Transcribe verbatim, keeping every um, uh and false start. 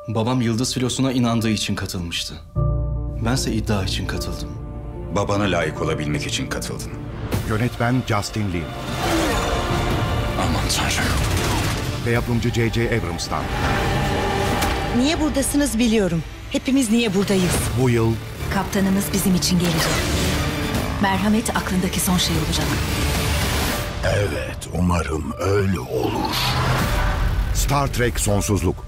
Babam Yıldız filosuna inandığı için katılmıştı. Bense iddia için katıldım. Babana layık olabilmek için katıldın. Yönetmen Justin Lin Aman Tanrım. ve yapımcı J J Abrams'tan Niye buradasınız biliyorum. Hepimiz niye buradayız? bu yıl Kaptanımız bizim için gelecek. Merhamet aklındaki son şey olacak. Evet, umarım öyle olur. Star Trek Sonsuzluk.